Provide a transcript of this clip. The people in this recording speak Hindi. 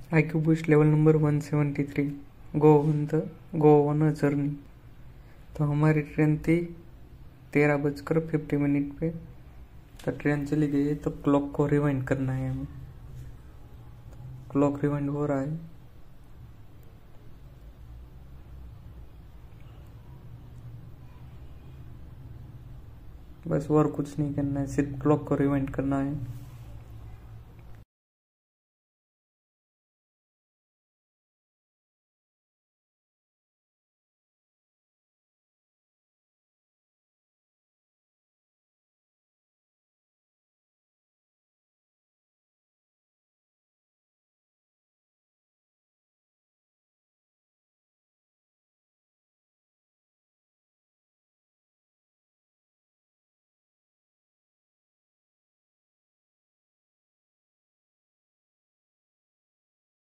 IQ boost level number 173, go on a journey. तो हमारी ट्रेन थी 13:50 पे। तो ट्रेन चली गई है, तो क्लॉक को रिवाइंड करना है हमें। क्लॉक रिवाइंड हो रहा है। बस और कुछ नहीं करना है, सिर्फ क्लॉक को रिवाइंड करना है।